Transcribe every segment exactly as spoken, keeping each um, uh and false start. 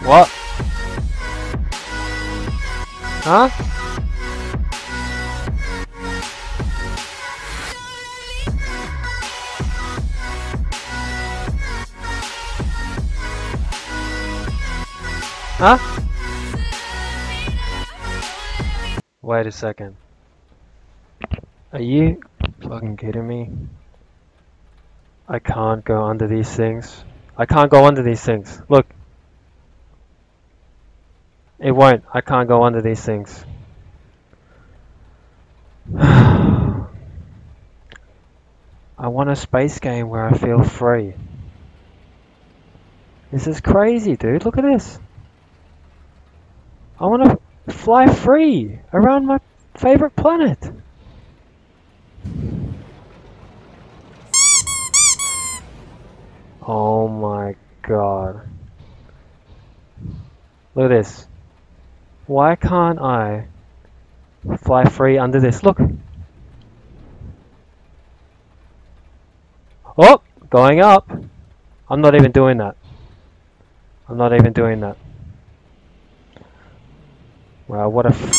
What? Huh? Huh? Wait a second. Are you fucking kidding me? I can't go under these things. I can't go under these things. Look. It won't. I can't go under these things. I want a space game where I feel free. This is crazy, dude. Look at this. I want to fly free around my favorite planet. Oh my god. Look at this. Why can't I fly free under this? Look. Oh, going up. I'm not even doing that. I'm not even doing that. Wow, what a f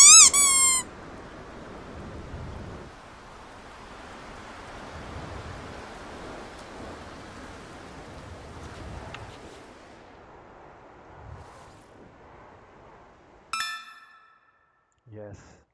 Yes.